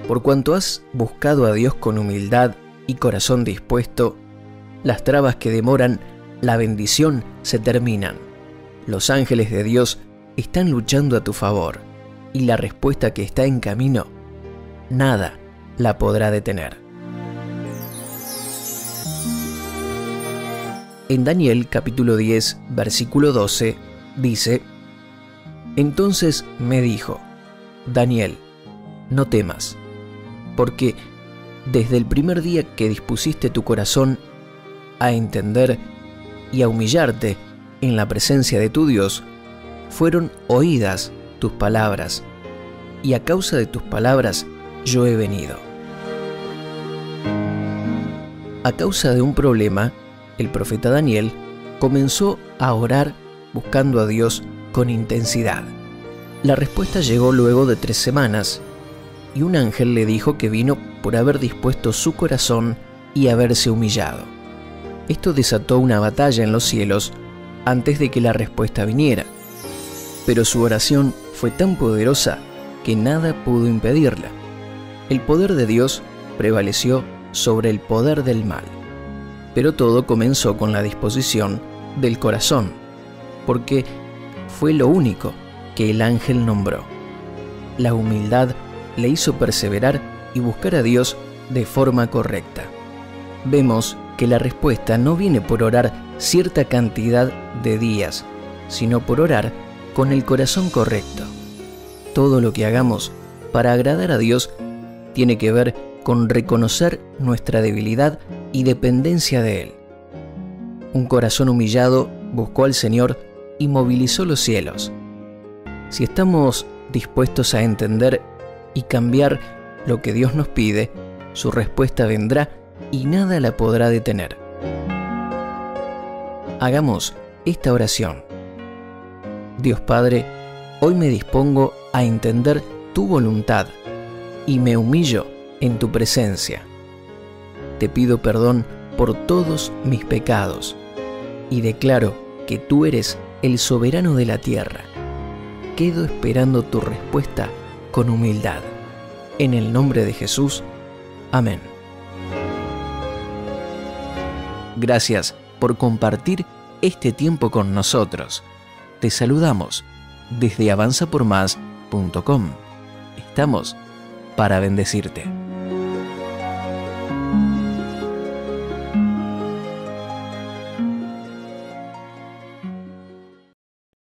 Por cuanto has buscado a Dios con humildad y corazón dispuesto, las trabas que demoran la bendición se terminan. Los ángeles de Dios están luchando a tu favor, y la respuesta que está en camino, nada la podrá detener. En Daniel capítulo 10, versículo 12, dice: Entonces me dijo, Daniel, no temas, porque desde el primer día que dispusiste tu corazón a entender y a humillarte en la presencia de tu Dios, fueron oídas tus palabras, y a causa de tus palabras yo he venido. A causa de un problema, el profeta Daniel comenzó a orar buscando a Dios con intensidad. La respuesta llegó luego de 3 semanas, y un ángel le dijo que vino por haber dispuesto su corazón y haberse humillado. Esto desató una batalla en los cielos antes de que la respuesta viniera, pero su oración fue tan poderosa que nada pudo impedirla. El poder de Dios prevaleció sobre el poder del mal. Pero todo comenzó con la disposición del corazón, porque fue lo único que el ángel nombró. La humildad le hizo perseverar y buscar a Dios de forma correcta. Vemos que la respuesta no viene por orar cierta cantidad de días, sino por orar con el corazón correcto. Todo lo que hagamos para agradar a Dios tiene que ver con reconocer nuestra debilidad y dependencia de Él. Un corazón humillado buscó al Señor y movilizó los cielos. Si estamos dispuestos a entender y cambiar lo que Dios nos pide, su respuesta vendrá y nada la podrá detener. Hagamos esta oración. Dios Padre, hoy me dispongo a entender tu voluntad y me humillo en tu presencia. Te pido perdón por todos mis pecados y declaro que tú eres el soberano de la tierra. Quedo esperando tu respuesta con humildad. En el nombre de Jesús. Amén. Gracias por compartir este tiempo con nosotros. Te saludamos desde avanzapormás.com. Estamos para bendecirte.